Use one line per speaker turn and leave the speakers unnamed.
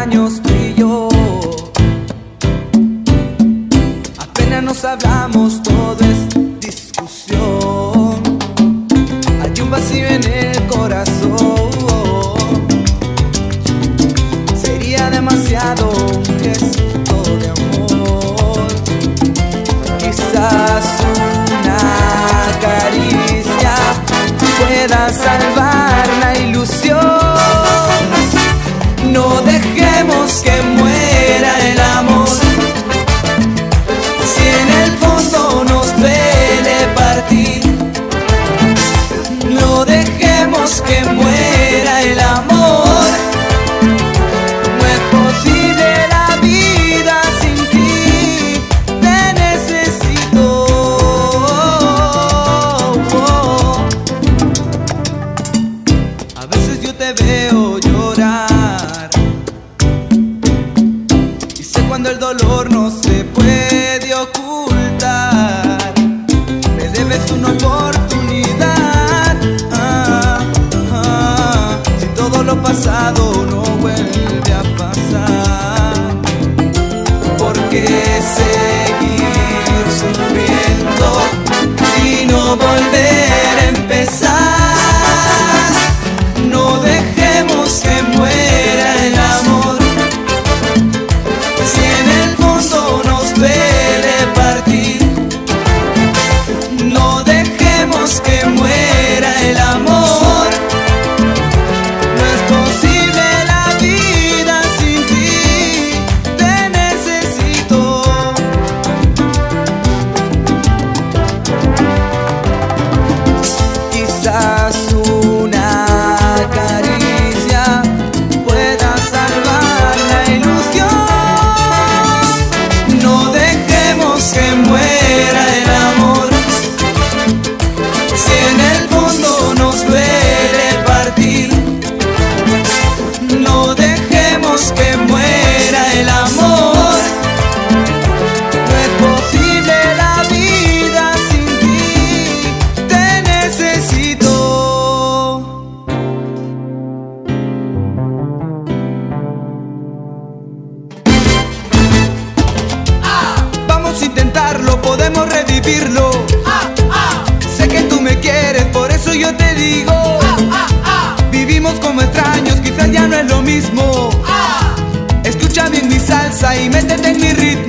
años tú y yo. Apenas nos hablamos, todo es discusión. Hay un vacío en el corazón. Sería demasiado un gesto de amor. Quizás una caricia pueda salvar la ilusión. No dejemos que muera el amor. Si en el fondo nos duele partir, no dejemos que muera el amor. No es posible la vida sin ti, te necesito. A veces yo te veo llorar y sé cuando el dolor no se puede ocultar. Me debes una oportunidad. Si todo lo pasado no vuelve a pasar, ¿por qué seguir sufriendo y no volver a empezar? No dejemos que muera el amor. Si en el fondo nos duele partir, no dejemos que muera el amor. No es posible la vida sin ti, te necesito. Quizás una caricia pueda salvar la ilusión. No dejemos que muera el amor. Si en el fondo nos duele partir, no dejemos que muera el amor. No es posible la vida sin ti, te necesito. Vamos a intentarlo, podemos revivirlo. Sé que tú me quieres, por eso yo te digo. Vivimos como extraños, quizás ya no es lo mismo. Escucha bien mi salsa y métete en mi ritmo.